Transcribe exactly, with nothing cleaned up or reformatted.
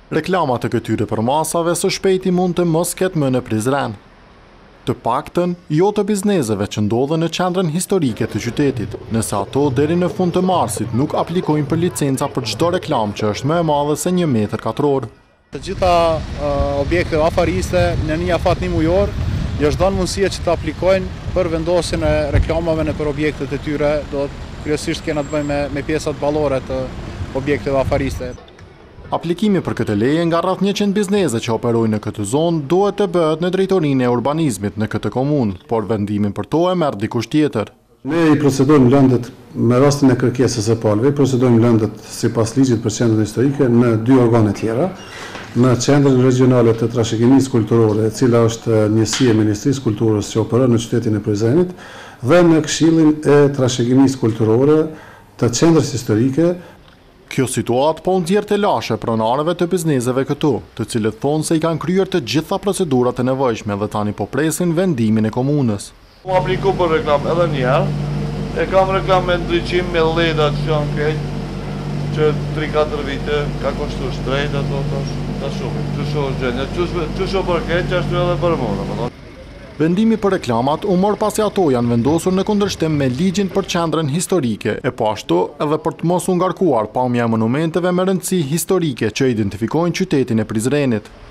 Reklamat e këtyre përmasave së shpejti mund të mos ketë më në Prizren. Të paktën, jo të bizneseve që ndodhen në qendrën historike të qytetit, nëse ato deri në fund të marsit nuk aplikojnë për licenca për çdo reklam që është më e madhe se një metër katror. Të gjitha uh, objekte afariste në një afat një mujor, i është dhënë mundësia që të aplikojnë për vendosjen e reklamave në për objektet e tyre, do të kryesisht kena të bëjmë me, me pjesat ballore të objekteve afariste. Aplikimi për këtë leje nga rreth njëqind biznese që operojnë në këtë zonë duhet të bëhet në drejtorinë e urbanizmit në këtë komunë, por vendimin për to e merr dikush tjetër. Ne i procedojmë lëndët me rastin e kërkesës së palëve, procedojmë lëndët sipas ligjit për qendrën historike në dy organe tjera, në qendrën regionale të trashëgimisë kulturore, e cila është njësi e Ministrisë Kulturës që operon në qytetin e Prizrenit, dhe në Këshillin e Trashëgimisë Kulturore të qendrës historike. Kjo situatë po nxjerr të lashe pronarëve të bizneseve këtu, të cilët thonë se i kanë kryer të gjitha procedurat e nevojshme dhe tani po presin vendimin e komunës. Mu apliku për reklam edhe njerë, e kam reklam me ndryqim me leda që janë keq, që tri katër vite ka koshtu shtrejt ato të shumë. Që sho është gjenje, që sho për keq, që ashtu edhe për mënë. Vendimi për reklamat u mor pasi ato janë vendosur në kundërshtim me ligjin për qendrën historike, e po ashtu edhe për të mos u ngarkuar pamja e monumenteve me rëndësi historike që identifikojnë qytetin e Prizrenit.